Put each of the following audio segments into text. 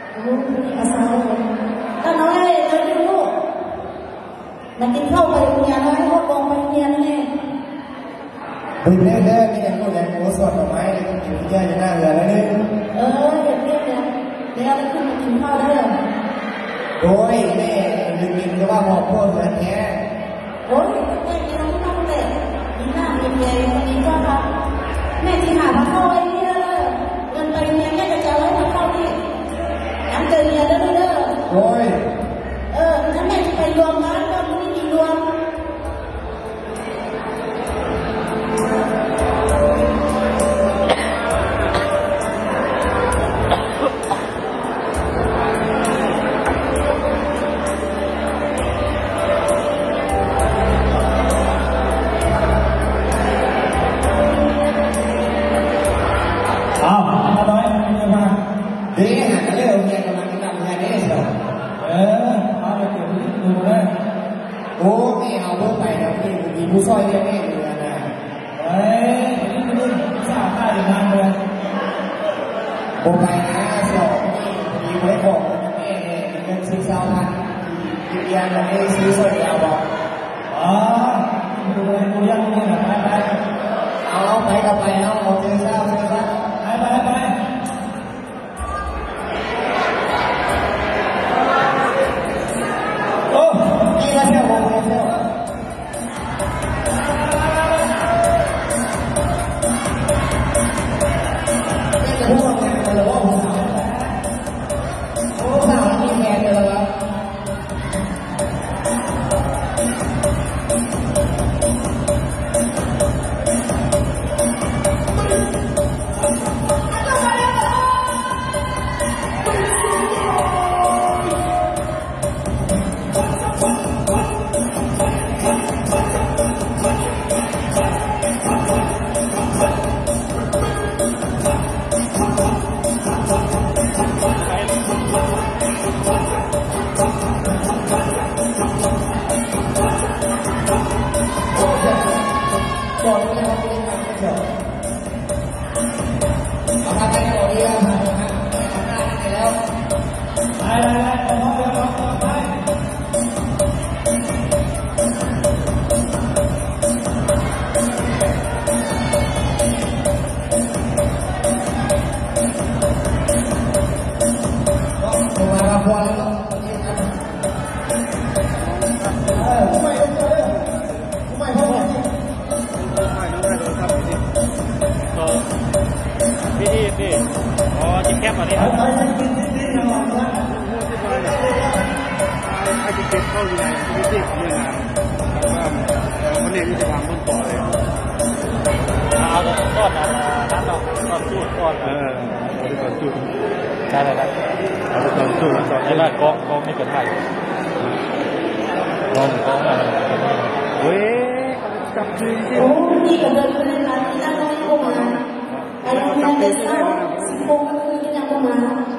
ลูกนี่อาสาถ้าน้อยเลยลูกมากินข้าวไปโรงเรียนน้อยพวกกองไปโรงเรียนนี่ดูแน่ๆนี่ก็ยังโอ้สดดอกไม้เลยต้องกินเยอะจะน่าเหลือแล้วนี่เด็กเนี่ยเดี๋ยวเราขึ้นมากินข้าวได้เลยโดยแม่ลืมกินก็ว่าบอกพ่อเหมือนแท้โอ้ยแม่กินเราไม่ต้องเด็กมีหน้ามีเย็นมีก็ครับแม่ที่หามาเข้าไอ้นี่เลยเงินไปเนี่ยแม่จะเจอไว้มาเข้าที่น้ำเกลือเด้อโดยถ้าแม่จะไปรวมร้านก็ไม่มีรวมผู้ซอยเรียกแม่อยู่นะนี่สาวได้ยังไงเลยผมไปนะสอบมีไว้บอกแม่เนี่ยเงินซื้อเช้าพันเรียนแบบนี้ซื้อซอยเดียวบอกดูเลยดูยังเนี่ยไปเอาไปกับไปเอาซื้อเช้าไปโอ้นี่ละเที่ยวบอกเที่ยวพี่อ๋อจิ๊กแคปอันนี้ครับไอ้จิ๊กแคปเข้าอยู่ในที่ที่ของเมืองนะแล้วก็เขาเรียกวิศวกรรมต้นต่อเลยเอาต้นนะน้ำเราต้นจูดต้นต้นจูดใช่เลยครับเอาต้นจูดต้นนี่แหละกองไม่เกินไทยกองอะไรเว้ยจับจริงโอ้นี่ก็เดินไปในร้านที่นั่งน้อยก็มาไปโรงเรียนเด็กสาว10 โมงที่นั่งก็มา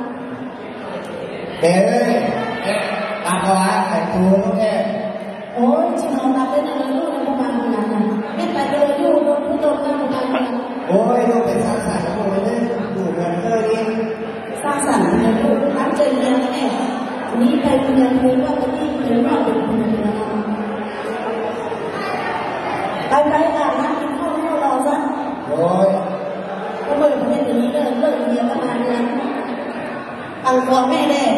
เด้ตาเขาว่าแต่ตัวลูกแก่โอ้ยชิมเอาตาเป็นอะไรลูกในประมาณนั้นไม่ไปเลยลูกผู้โตมาเหมือนกันโอ้ยลูกเป็นสร้างสรรค์ของเราเลยดูเหมือนเลยสร้างสรรค์เลยลูกตั้งใจเรียนแน่นี้ไปเรียนเลยว่าจะนี่เรียนว่าเป็นคนเรียนไปอ่านนะกินข้าวให้เราซะโอ้ยก็เมื่อประเทศนี้เลิกเรียนประมาณนั้นเอาตัวแม่ได้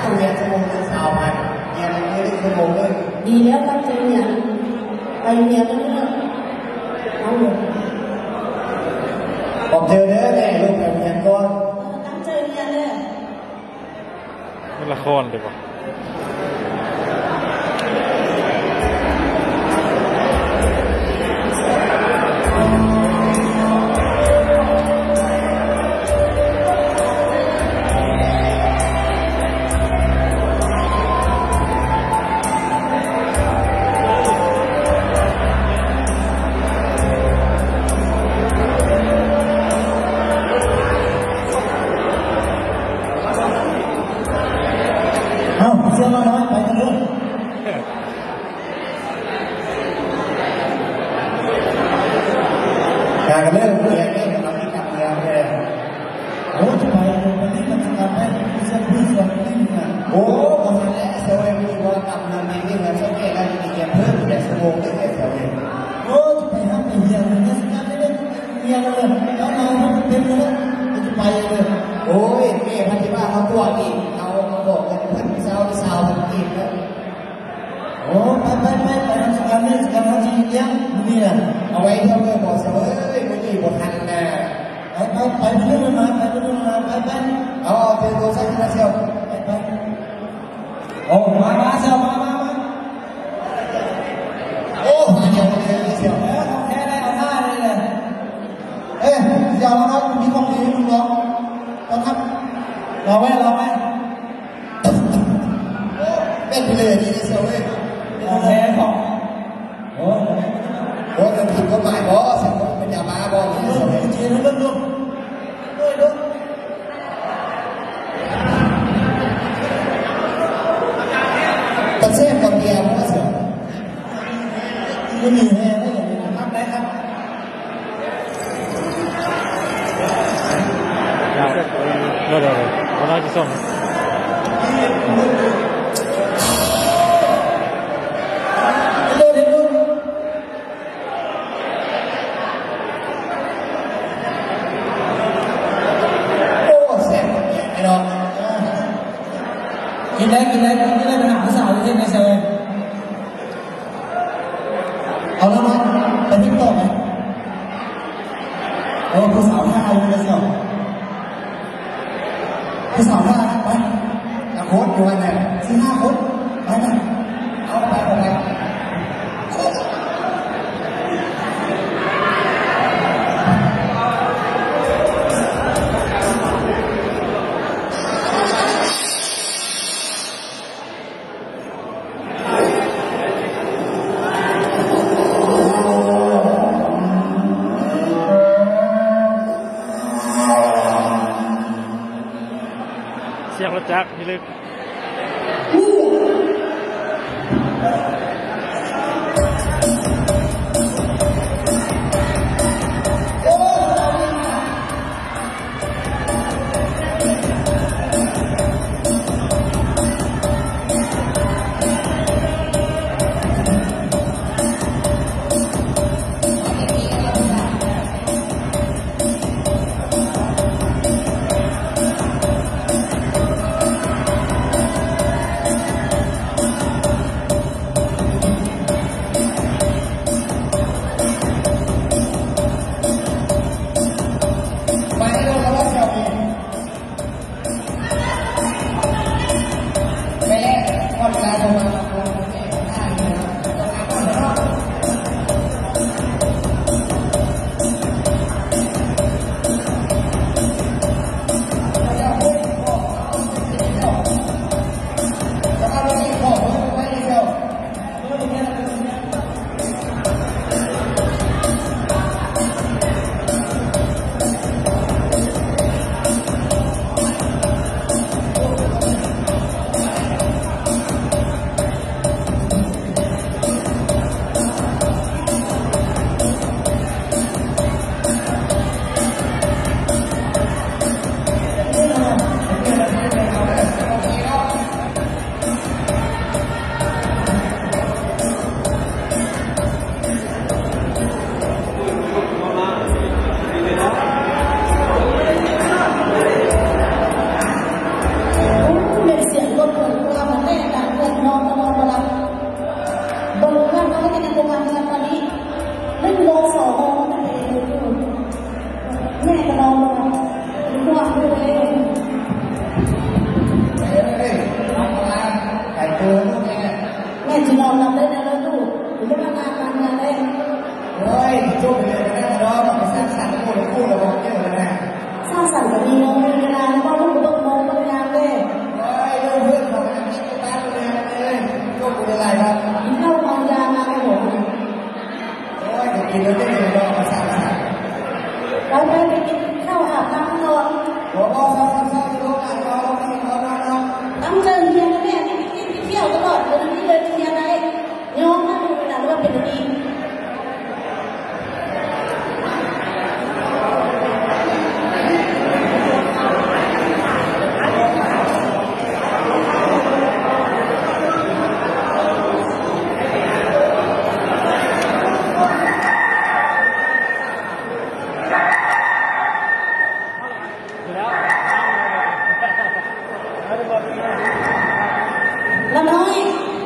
ต้องเรียนชั่วโมงละ3,000เรียนอย่างนี้ได้ชั่วโมงเลยดีแล้วตั้งใจเรียนไปเรียนแล้วเนี่ยเอาเลยบอกเจอเด้อแม่ลูกแบบเรียนก่อนตั้งใจเรียนเลยมันละครดีกว่าเอ้าเชื่อมาน้อยไปกันลูกการเริ่มเรียนเนี่ยเราไม่กลับเรียนเลยโอ้จะไปวันนี้มันจะทำให้ผู้เชี่ยวชาญส่วนนี้นะโอ้ประมาณนี้เซลล์มีว่ากำลังมีเงินสังเกตการมีเงินเพิ่มอยู่ในชั่วโมงได้แค่เซลล์โอ้จะไปทำเป็นเรียนเนี่ยสังเกตได้เรียนเลยแล้วเราเป็นเลยจะไปเลยโอ้ยแม่พันธิบ้าเขาตัวอีกเอาบอกกันเพื่อนเศร้าเศร้าอีกแล้วโอ้ไปทำสการนี่สการทำจริงยังนี่นะเอาไว้เที่ยวเลยบอกเสมอไม่ดีบททันนะไปเรื่องมาไปเอาเป็นตัวสักนาเชียวไปโอ้มาเชียวมาโอ้มาเชียวเชียวแค่ได้เอาหน้าเลยเลยเอ๊ะยาวนะมีของดีมึงลองต้องครับรอไว้เป็นไปเลยดีเชียวเลยแพ้ของโอ้จะผิดกฎหมายบ่สังคมเป็นยาบ้าบ่เชียวเลยจีนเรื่องประเทศกัมพูชาเพราะเสียไม่มีแน่ได้อย่างนี้ครับได้ครับเดี๋ยวเราจะส่งกินได้ไปหาผู้สาวที่ในเซเว่นเอาแล้วมั้ยไปทิ้งต่อไหมโอ้ผู้สาวท่าอยู่ในเซเว่นผู้สาวท่าไปโค้ดอยู่วันไหนซื้อ5 โค้ดไปนะเอาไปเสียงรถจักรนี่เลยตั้งใจเรียนนะแม่ที่เที่ยวตลอดเลยนี่เลยเรียนอะไรย้อมมาดูขนาดว่าเป็นดีละน้อย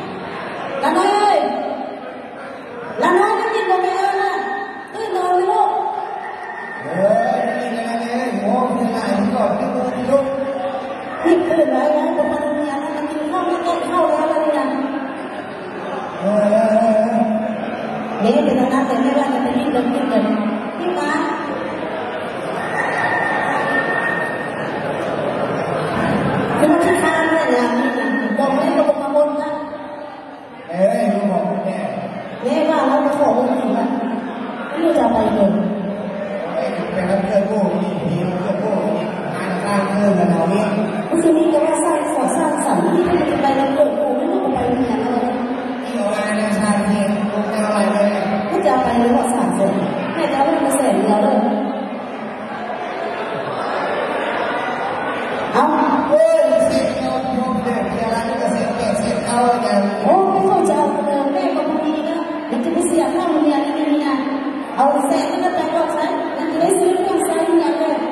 ได้ยินบ่แม่นะตื่นนอนเลยลูกนี่ตื่นไว้นะประมาณนี้นะกินข้าวไม่ได้เข้าแล้วอะไรนะเด็กเป็นนักแต่ไม่ว่าจะเป็นยิ่งเดินนี่มาคือมันที่ข้างเนี่ยนะบอกให้เราบอกมาบนนะแม่ว่าเราขอลงถึงนะไม่รู้จะไปเลยก็คือนี่ก็ว่าสร้างสรรค์ที่จะไปแล้วเกิดกูไม่รู้จะไปเรียนอะไรก็จะไปเลยว่า3 คนแม่จะเอาไปเสร็จแล้วเลยเอาโอ้ไม่เข้าใจเลยแม่ก็พอดีนะมันจะไปเสียค่าเรียนนี่นะเอาแสนก็แต่ก็ใช้มันจะได้ซื้อเครื่องใช้เงินเลย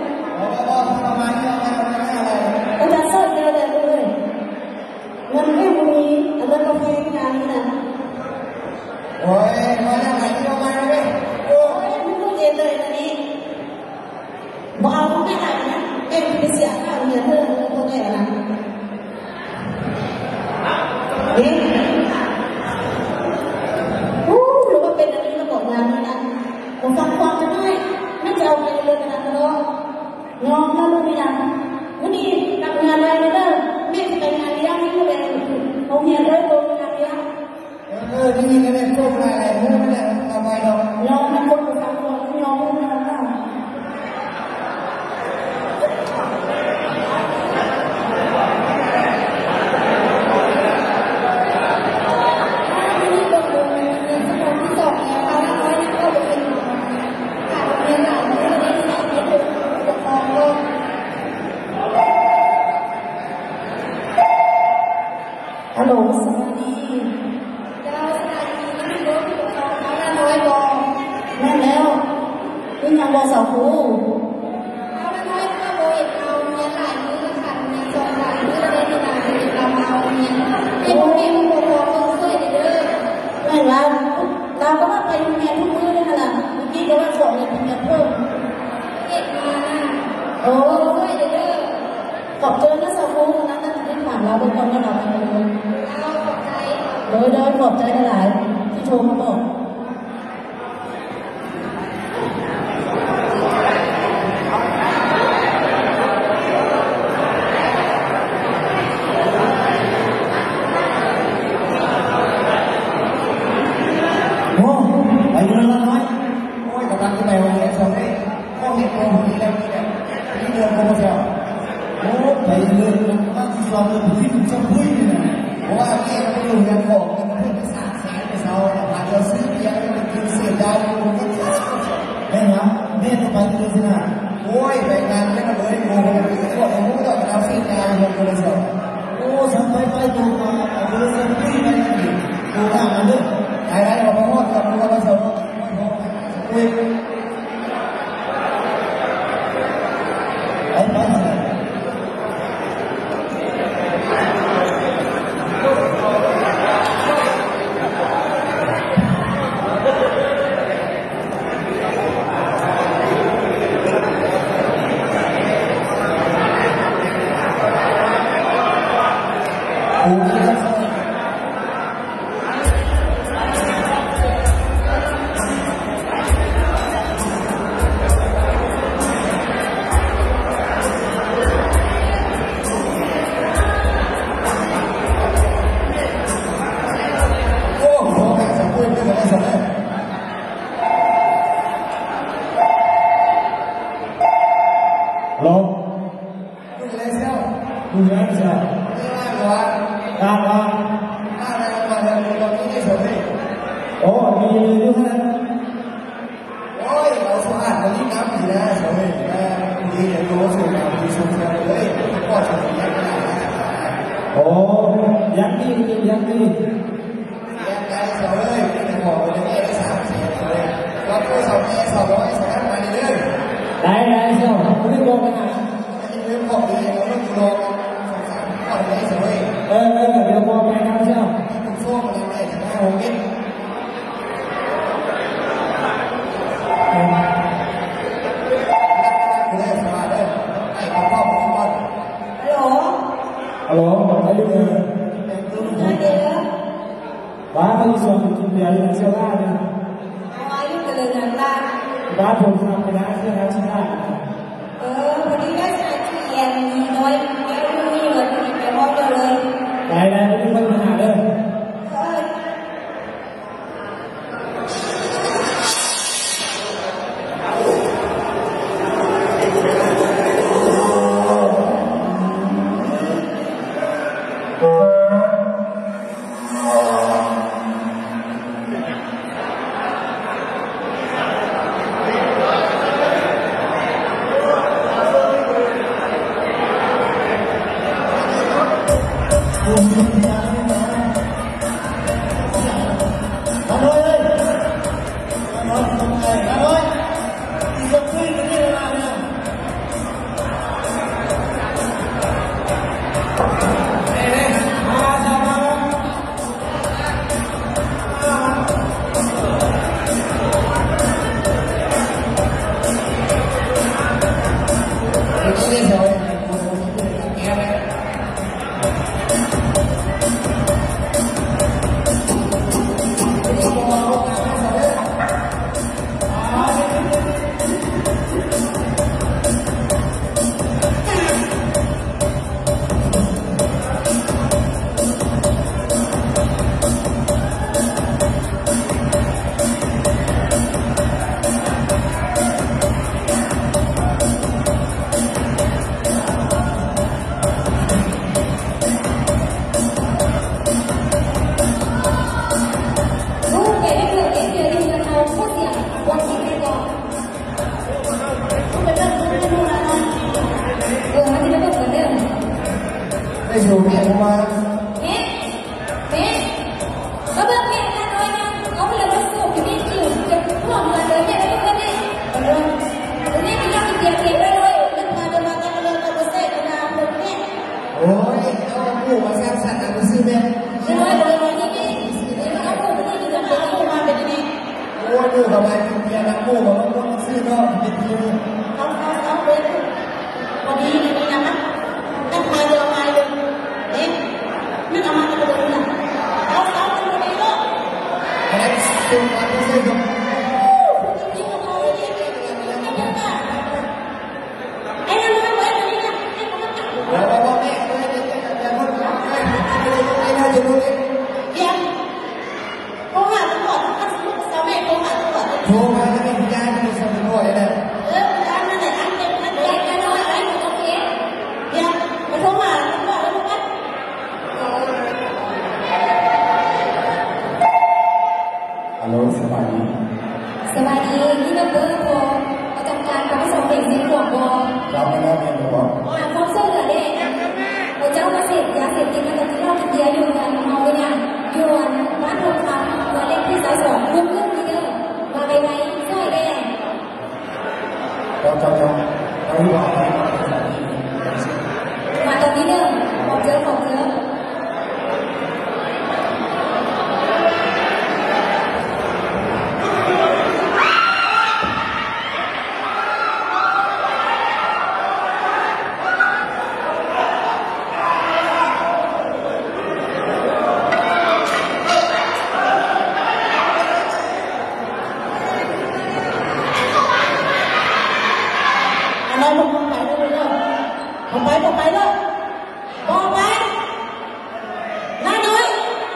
ก็จะสดเดียวเลยเงินไม่มีเงินกาแฟงานนี้นะโอ้ยไม่รู้เย็นเลยตอนนี้บอกเอาไม่ได้นะเอ็มไปเสียค่าเรียนเพื่อนพวกแกนะหรือว่าเป็นอันนี้ระบบงานนี้นะผมฟังความจะได้ไม่จะเอาไปเลยขนาดนั้นงอแล้วลูกนี่นะวันนี้ทำงานอะไรเด้อแม่จะไปงานเลี้ยงนี่ก็เป็นเขาเฮียเลยตัวงานเลี้ยงนี่ก็ได้พวกอะไรพวกนั้นทำไมเรายอมนะคนฟังคนยอมนะฮัลโหลสวัสดีแม่แล้วนี่ยังบอกสาวครูไม่ว่าเราก็ว่าไปโรงเรียนทุกมื้อเลยนะล่ะเมื่อกี้ก็ว่าส่งเงินเพิ่มโอ้ขอบเจอนะสาวครูนั้นน่าจะได้ผ่านเราเป็นคนก็เราไปเลยโดยขอบใจหลายที่โทรมาบอกไปเรื่องน้อยโอ้ยกำลังจะไปวันนี้สองนี่ก็มีตัวผู้หญิงแล้วนี่เดือนโปรโมชั่นโอ้ไปเรื่องมันที่สองเรื่องผู้หญิงชอบผู้หญิงนะเพราะว่านี่เราไปอยู่กันบอกกันเพื่อนสามแสนไปเช้าผ่านเราซื้อเบียร์มันกินเสียดายอยู่มันก็แม่ครับแม่ต้องไปที่นี่นะโอ้ยไปงานแล้วก็เลยโง่กันไปก็ผมก็ต้องเอาสิ่งงานลงโปรโมชั่นโอ้สัมไปดูมาเอาเรื่องผู้หญิงไปดูทางนั้นด้วยอะไรเราพูดกับเราสองคุยไปลงดูแลเจ้าตัวตามมาอะไรมาเดินตรงนี้ได้สวยโอ้มีอยู่ที่นั่นโอ้ยเราสะอาดวันนี้น้ำดีนะสวยดีอย่างรู้สึกแบบมีสุขเลยก็สวยยังไงโอ้ยังดียังดียังไงสวยเลยเป็นหมอเลยเนี่ยได้30เลยเราก็สอบแค่200สอบมาเรื่อยได้เชียวไม่โกงไปนะเรื่องของดีเราต้องดูก่อนได้สวยเดี๋ยวโกงไปนะเชียวคุณโซ่อะไรได้ถึง5 เมตรฮัลโหลอายุเนี่ยบ้านที่ส่วนที่เดียวยังเชื่อได้เนี่ยอายุกันเลยนะล่ะบ้านผมทำไปได้เชื่อได้ใช่ไหมพอดีได้ใช้ที่เย็นน้อยไม่รู้เลยไปมองเลยได้ไม่มีปัญหาเลยได้อยู่เพียงว่าก็เบื่อเพียงแค่น้อยนะเขาเลยมาสูบที่นี่อยู่จะพ่วงมาเลยเนี่ยแล้วก็เนี่ยนี่มีการเตรียมเก็บไว้เลยนึกมาจะมาการเดินมาเสร็จนะผมเนี่ยโอ้ยเอาผู้มาสร้างสรรค์มาซื้อแม่น้อยเลยนี่เอาผู้ที่อยู่กับเราผู้มาเป็นยังไงโอ้ยดูทำไมเป็นเพียงนักผู้มาต้องซื้อนอกเป็นทีเขาเป็นพอดีนี่นะนักมาเดียวมาเลยเนี่ยไม่ทำมาจะเป็นยังไงเขาเป็นคนดีเลยอะไรสิ่งอะไรสิ่งแล้วก็แม่ก็เลยจะพูดกับใครไม่น่าจะรู้เลยยังโทรหาตำรวจถ้าสมมติสามีโทรหาตำรวจโทรมาจะเป็นพยานเป็นสมุนไพรเลยอันนั้นแหละอันเป็นอันใหญ่กันน้อยอันโอเคยังมาโทรหาตำรวจแล้วมั้งฮัลโหลสวัสดีนี่ก็เบอร์โทรประจำการของสองเด็กสิบขวบเราไม่ได้เรียนรู้พร้อมเสื้อเหลืองเด็กเราเจ้ามาเสพยาเสพติดกันที่เราเดียอยู่ในเมาเนี่ยอยู่บ้านหลวงพังเมื่อเล็กที่สายสองลุกขึ้นทีเดียวมาไปไหนช่วยได้เราเอาดีกว่ามาตอนนี้เนี่ยของเจอไปเลยบอกไปน้าน้อย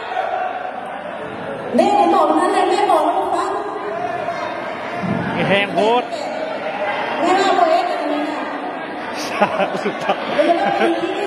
เด็กบอกนั่นเลยแม่บอกแล้วฟังแหงโพดแม่เราโพดกันนะสุดท้าย